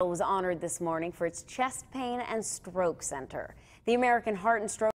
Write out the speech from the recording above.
was honored this morning for its chest pain and stroke center. The American Heart and Stroke